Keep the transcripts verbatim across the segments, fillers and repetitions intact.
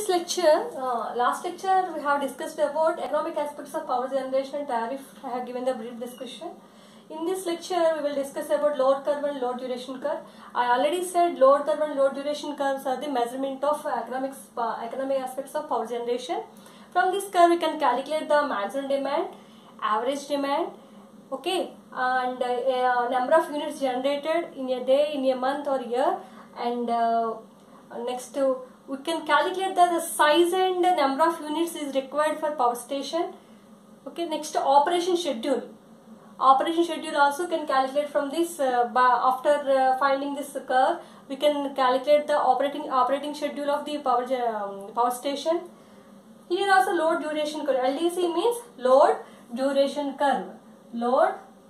this lecture, uh, last lecture we have discussed about economic aspects of power generation and tariff. I have given the brief discussion. In this lecture, we will discuss about load curve and load duration curve. I already said load curve and load duration curves are the measurement of economics, uh, economic aspects of power generation. From this curve, we can calculate the maximum demand, average demand, okay, and uh, uh, number of units generated in a day, in a month or year, and uh, next uh, we can calculate that the size and the number of units is required for power station. Okay, next operation schedule. Operation schedule also can calculate from this. Uh, by after uh, finding this curve, we can calculate the operating operating schedule of the power um, power station. Here also load duration curve. L D C means load duration curve. Load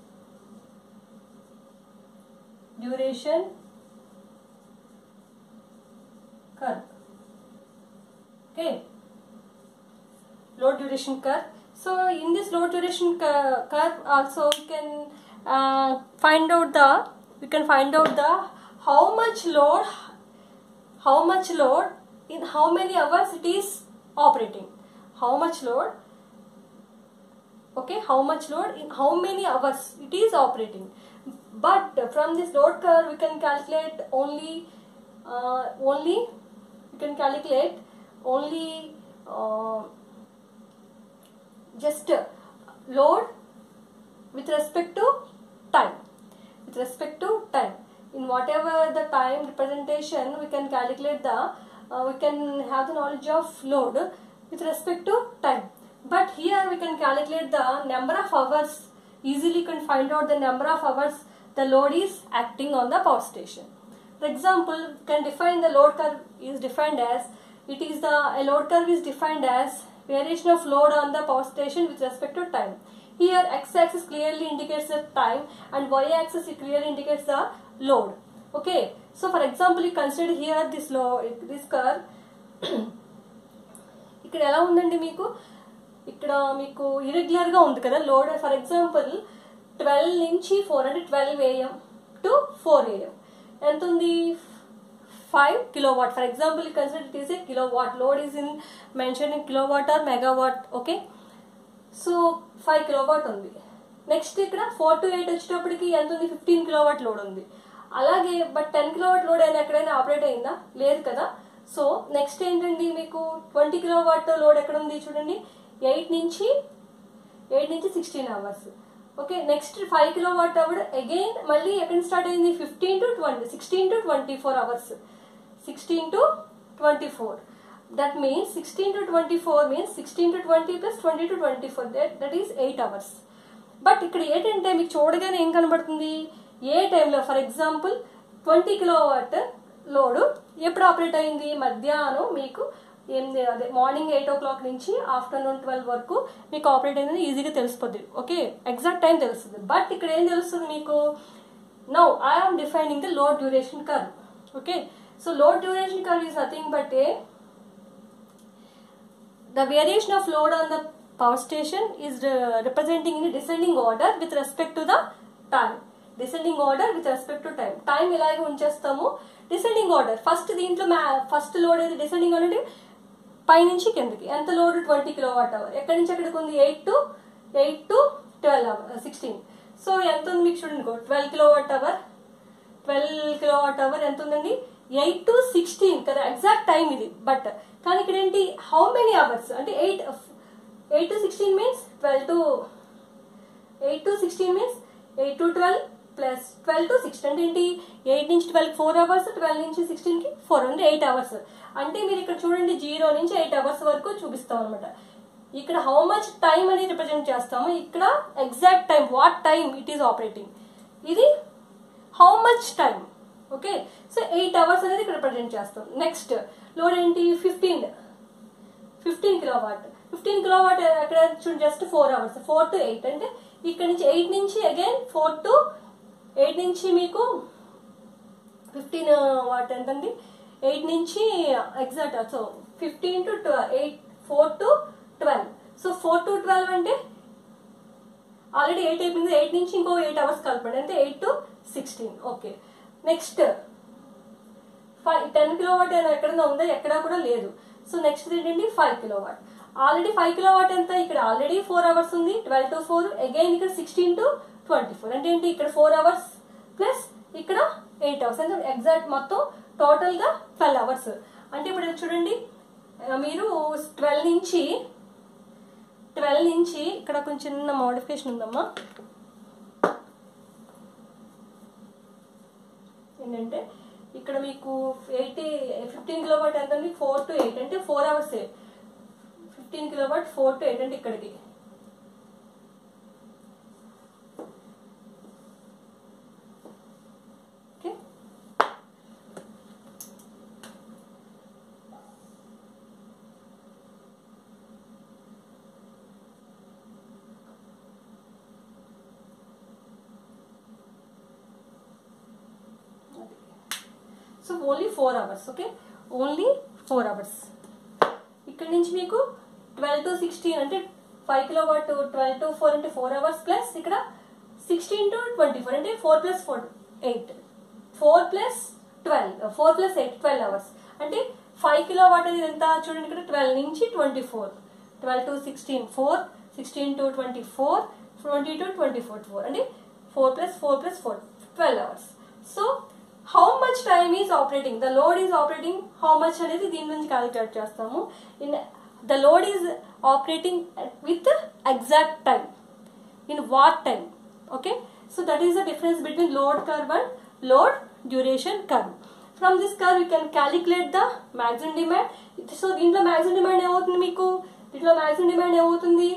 duration curve. Okay, load duration curve. So in this load duration curve also we can uh, find out the we can find out the how much load how much load in how many hours it is operating. How much load, okay, how much load in how many hours it is operating. But from this load curve we can calculate only uh, only we can calculate only uh, just uh, load with respect to time. With respect to time, in whatever the time representation, we can calculate the uh, we can have the knowledge of load with respect to time. But here we can calculate the number of hours. Easily can find out the number of hours the load is acting on the power station. For example, can define the load curve is defined as it is the a load curve is defined as variation of load on the power station with respect to time. Here x-axis clearly indicates the time and y-axis clearly indicates the load. Okay, so for example, you consider here this load, this curve. ఇక్కడ ఎలా ఉందండి మీకు ఇక్కడ మీకు irregular గా ఉంది కదా load. For example twelve నుంచి ఫోర్ అంటే twelve AM to four AM ఎంత ఉంది five kilowatt. For example, you consider it is a kilowatt. Load is in mentioned in kilowatt or megawatt. Okay, so five kilowatt ఉంది. Next ఇక్కడ four to eight వచ్చేటప్పటికి ఎంత ఉంది fifteen kilowatt load ఉంది. అలాగే but ten kilowatt load అయినా ఎక్కడైనా operate అయిందా? లేదు కదా. సో నెక్స్ట్ ఏంటండి మీకు ట్వంటీ కిలోవాట్ లోడ్ ఎక్కడ ఉంది చూడండి, ఎయిట్ నుంచి ఎయిట్ నుంచి sixteen hours. Okay, next five kilowatt hour again మళ్ళీ ఎక్కడ స్టార్ట్ అయింది fifteen to twenty sixteen to twenty four hours. Sixteen to twenty four, that means sixteen to twenty-four means sixteen to twenty plus twenty to twenty-four, that that is eight hours. But ఇక్కడ ఏంటంటే మీకు చూడగానే ఏం కనబడుతుంది, ఏ టైంలో for example twenty kilowatt load ఎప్పుడు operate అయింది మధ్యాహ్నం మీకు ఎనిమిది అదే మార్నింగ్ ఎయిట్ ఓ క్లాక్ నుంచి ఆఫ్టర్నూన్ ట్వెల్వ్ వరకు మీకు ఆపరేట్ అయిందని ఈజీగా తెలిసిపోద్ది. ఓకే, ఎగ్జాక్ట్ టైం తెలుస్తుంది. బట్ ఇక్కడ ఏం తెలుస్తుంది మీకు, now I am defining the load duration curve. Okay, so load duration curve is nothing but a the variation of load on the power station is uh, representing in a descending order with respect to the time. Descending order with respect to time. Time ఇలాగే ఉంచేస్తాము. Descending order first దీంట్లో first load ఏది descending order అంటే పైనుంచి కిందకి ఎంత load twenty kilowatt hour, ఎక్కడి నుంచి ఎక్కడికి ఉంది eight to eight to twelve hour sixteen. So ఎంత ఉంది మీకు చూడండి twelve kilowatt hour twelve kilowatt hour ఎంత ఉందండి ఎయిట్ టు సిక్స్టీన్ కదా, ఎగ్జాక్ట్ టైం ఇది. బట్ కానీ ఇక్కడ ఏంటి హౌ మెనీ అవర్స్ అంటే eight eight to sixteen means twelve to eight to sixteen means eight to twelve plus twelve to sixteen అంటే ఏంటి ఎయిట్ నుంచి ట్వెల్వ్ ఫోర్ అవర్స్, ట్వెల్వ్ నుంచి సిక్స్టీన్ కి ఫోర్ అంటే ఎయిట్ అవర్స్. అంటే మీరు ఇక్కడ చూడండి జీరో నుంచి ఎయిట్ అవర్స్ వరకు చూపిస్తాం అనమాట. ఇక్కడ హౌ మచ్ టైం అనేది రిప్రజెంట్ చేస్తాము, ఇక్కడ exact time what time it is operating, ఇది how much time. Okay, so eight hours అనేది ఇక్కడ రిప్రజెంట్ చేస్తాం. నెక్స్ట్ లోడ్ ఏంటి fifteen fifteen kilowatt fifteen kilowatt అక్కడ చూడండి just four hours four to eight అంటే ఇక్కడ నుంచి ఎయిట్ నుంచి అగైన్ ఫోర్ టు ఎయిట్ నుంచి మీకు ఫిఫ్టీన్ వాట్ ఎంతండి ఎయిట్ నుంచి exact so fifteen to twelve eight four to twelve. So four to twelve అంటే ఆల్రెడీ ఎయిట్ అయిపోయింది, ఎయిట్ నుంచి ఇంకో ఎయిట్ అవర్స్ కలపండి అంటే eight to sixteen. Okay, next five ten kilowatt ఎక్కడైనా ఉందా, ఎక్కడా కూడా లేదు. సో నెక్స్ట్ ఏంటండి five kilowatt. Already five kilowatt ఎంత, ఇక్కడ ఆల్రెడీ ఫోర్ అవర్స్ ఉంది, ట్వెల్వ్ టు ఫోర్, అగైన్ ఇక్కడ సిక్స్టీన్ టు ట్వంటీ ఫోర్ అంటే ఏంటి, ఇక్కడ ఫోర్ అవర్స్ ప్లస్ ఇక్కడ ఎయిట్ అవర్స్ అంటే ఎగ్జాక్ట్ మొత్తం టోటల్ గా ట్వెల్వ్ అవర్స్. అంటే ఇప్పుడు చూడండి మీరు ట్వెల్వ్ నుంచి ట్వెల్వ్ నుంచి ఇక్కడ కొంచెం చిన్న మోడిఫికేషన్ ఉందమ్మా. ఏంటంటే ఇక్కడ మీకు ఎయిటీ ఫిఫ్టీన్ కిలో వాట్ ఎంత అండి, ఫోర్ టు ఎయిట్ అంటే four hours. Fifteen kilowatt four to eight అంటే ఇక్కడికి okay. So only four hours okay, only four hours. ఇక్కడ నుంచి మీకు ట్వెల్వ్ టు సిక్స్టీన్ అంటే five kilowatt, twelve to four అంటే ఫోర్ అవర్స్ ప్లస్ ఇక్కడ sixteen to twenty four అంటే four plus four eight, four plus twelve, four plus eight twelve hours. అంటే five kilowatt అనేది ఎంత చూడండి, ఇక్కడ twelve నుంచి twenty four, twelve to sixteen four, sixteen to twenty four, twenty to twenty four four అంటే four plus four plus four twelve hours. So how much time is operating, the load is operating how much అనేది దీని నుంచి calculate చేస్తాము. In the load is operating with exact time in what time okay. So that is the difference between load curve and load duration curve. From this curve you can calculate the maximum demand. So దీంట్లో maximum demand ఏమవుతుంది మీకు, దీంట్లో maximum demand ఏమవుతుంది,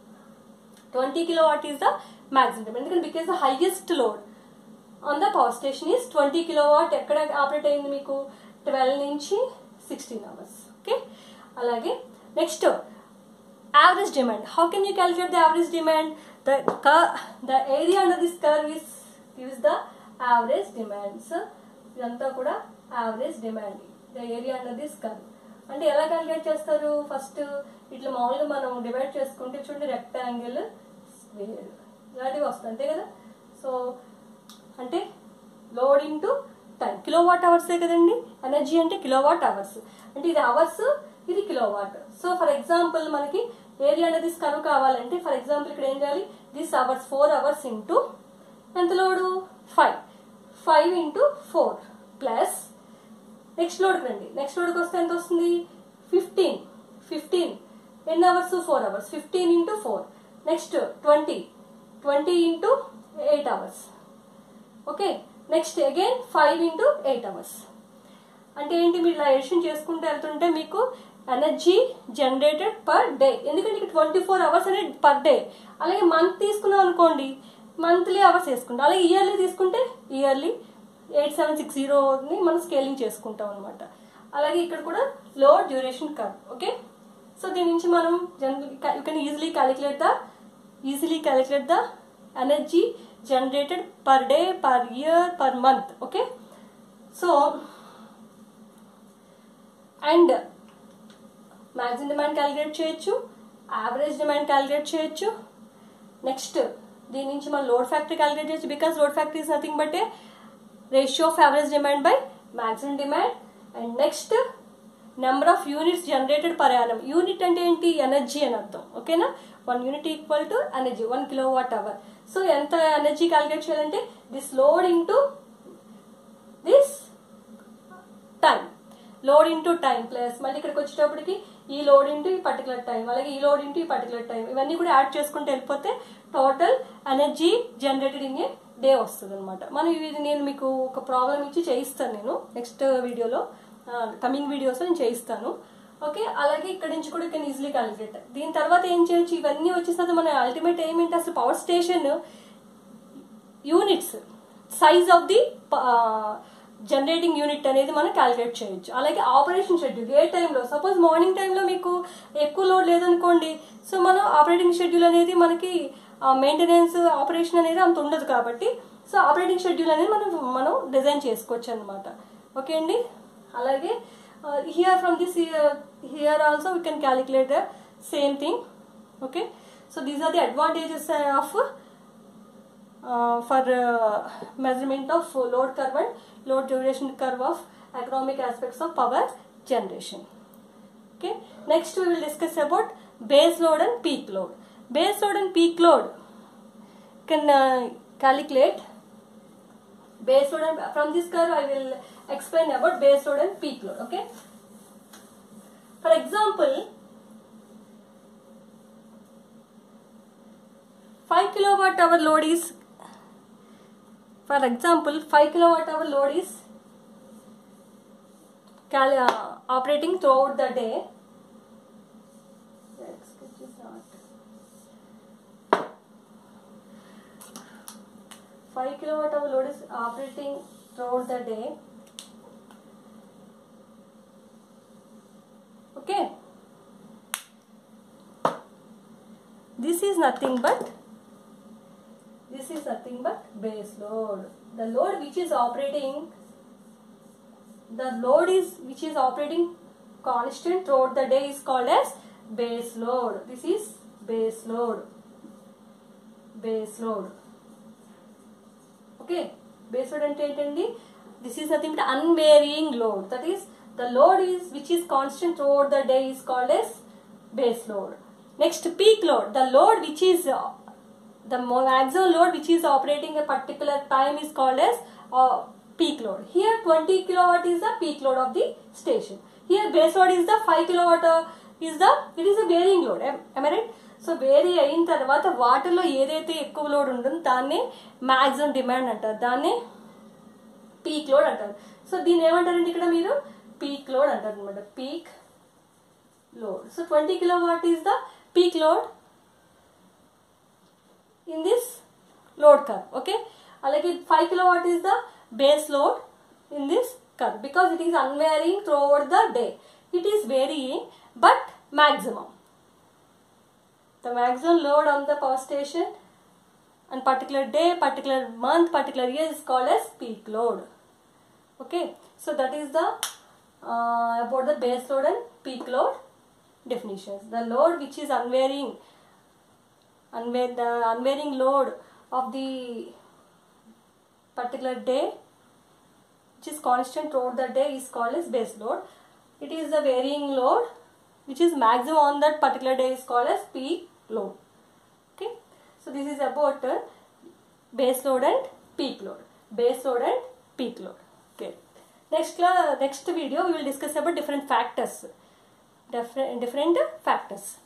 twenty kilowatt is the maximum demand. ఎందుకంటే because the highest load on the power station is twenty kilowatt. ఎక్కడ operate అయింది మీకు, twelve నుంచి సిక్స్టీన్ అవర్స్ ఓకే. అలాగే next average demand. How can you calculate the average demand, the the area under this curve is gives the average demand. So ఇదంతా కూడా average demand, the area under this curve. అంటే ఎలా calculate చేస్తారు, first ఇట్లా మామూలుగా మనం divide చేసుకుంటే చూడండి రెక్టాంగిల్ స్క్వేర్ ఇలాంటివి వస్తాయి అంతే కదా. సో అంటే load into time, kilowatt అవర్సే కదండి, ఎనర్జీ అంటే కిలో వాట్ అవర్స్, అంటే ఇది అవర్స్ ఇది kilowatt. So for example మనకి ఏరియా అనేది కనుక కావాలంటే ఫర్ ఎగ్జాంపుల్ ఇక్కడ ఏం చేయాలి, this hours four hours into ఎంత load five, five into four plus next లోడ్కి రండి, నెక్స్ట్ లోడ్కి వస్తే ఎంత వస్తుంది ఫిఫ్టీన్, ఫిఫ్టీన్ ఎన్ని hours four hours, fifteen into four, next twenty, twenty into eight hours okay. Next again five into eight hours. అంటే ఏంటి, మీరు ఇలా ఎడిషన్ చేసుకుంటూ వెళ్తుంటే మీకు ఎనర్జీ జనరేటెడ్ పర్ డే, ఎందుకంటే ఇక్కడ ట్వంటీ ఫోర్ అవర్స్ అనేది పర్ డే. అలాగే మంత్ తీసుకున్నాం అనుకోండి మంత్లీ అవర్స్ వేసుకుంటాం, అలాగే ఇయర్లీ తీసుకుంటే ఇయర్లీ ఎయిట్ సెవెన్ సిక్స్ జీరోని మనం స్కేలింగ్ చేసుకుంటాం అనమాట. అలాగే ఇక్కడ కూడా load duration curve okay. So దీని నుంచి మనం general you can easily calculate the easily calculate the energy generated per day, per year, per month okay. So and maximum demand calculate చేయొచ్చు, average demand calculate చేయొచ్చు. Next దీని నుంచి మనం load factor calculate చేయొచ్చు, because load factor is nothing but a ratio of average demand by maximum demand. And next number of units generated per annum. Unit అంటే ఏంటి, energy అని అర్థం ఓకేనా. One unit equal to energy, one kilowatt hour. So ఎంత energy calculate చేయాలంటే this load into this time, load into time plus మళ్ళీ ఇక్కడికి వచ్చేటప్పటికి ఈ లోడ్ ఇంటూ ఈ పర్టికులర్ టైం, అలాగే ఈ లోడ్ ఇంటూ ఈ పర్టికులర్ టైం, ఇవన్నీ కూడా యాడ్ చేసుకుంటూ వెళ్ళిపోతే total energy generated in a day వస్తుంది అనమాట. మనం ఇది నేను మీకు ఒక ప్రాబ్లం ఇచ్చి చేయిస్తాను నేను నెక్స్ట్ వీడియోలో, కమింగ్ వీడియోస్లో నేను చేయిస్తాను ఓకే. అలాగే ఇక్కడ నుంచి కూడా కెన్ ఈజీలీ క్యాలిక్యులేట్. దీని తర్వాత ఏం చేయొచ్చు, ఇవన్నీ వచ్చేసరికి మన అల్టిమేట్ ఏమిటి, అసలు power station units size of the generating unit అనేది మనం క్యాలిక్యులేట్ చేయొచ్చు. అలాగే ఆపరేషన్ షెడ్యూల్, ఏ టైంలో సపోజ్ మార్నింగ్ టైంలో మీకు ఎక్కువ లోడ్ లేదనుకోండి, సో మనం ఆపరేటింగ్ షెడ్యూల్ అనేది మనకి మెయింటెనెన్స్ ఆపరేషన్ అనేది అంత ఉండదు కాబట్టి సో ఆపరేటింగ్ షెడ్యూల్ అనేది మనం మనం డిజైన్ చేసుకోవచ్చు అనమాట ఓకే అండి. అలాగే Uh, here from this here, here also we can calculate the same thing okay. So these are the advantages uh, of uh, for uh, measurement of load curve and load duration curve of economic aspects of power generation. Okay. Next we will discuss about base load and peak load. Base load and peak load can uh, calculate base load, and from this curve I will explain about base load and peak load. Okay. For example, five kilowatt hour load is, for example, five kilowatt hour load is cal uh, operating throughout the day. five kilowatt hour load is operating throughout the day. Okay. This is nothing but this is nothing but base load. The load which is operating, the load is which is operating constant throughout the day is called as base load. This is base load. Base load. Okay. Base load ante entandi, this is nothing but unvarying load. That is, the load is which is constant throughout the day is called as base load. Next, peak load. The load which is uh, the maximum load which is operating a particular time is called as uh, peak load. Here twenty kilowatt is the peak load of the station. Here base load is the five kilowatt uh, is the, it is a varying load. Am, am I right? So vary అయిన తర్వాత వాటిలో ఏదైతే ఎక్కువ load ఉంటుందో దాన్నే maximum demand అంటారు, దాన్నే peak load అంటారు. సో దీన్ని ఏమంటారంటే ఇక్కడ మీరు పీక్ లోడ్ అంటారు అనమాట, peak load. So twenty kilowatt is the peak load in this load curve. Okay. అలాగే five kilowatt is the base load in this curve, because it is unvarying throughout the day. It is varying but maximum. The maximum load on the power station on particular day, particular month, particular year is called as peak load. Okay. So that is the uh, about the base load and peak load definitions. The load which is unvarying, unvar the unvarying load of the particular day, which is constant throughout the day, is called as base load. It is the varying load which is maximum on that particular day is called as peak load. Okay. So this is about uh, base load and peak load. Base load and peak load. Okay. Next uh, next video we will discuss about different factors. Different different factors.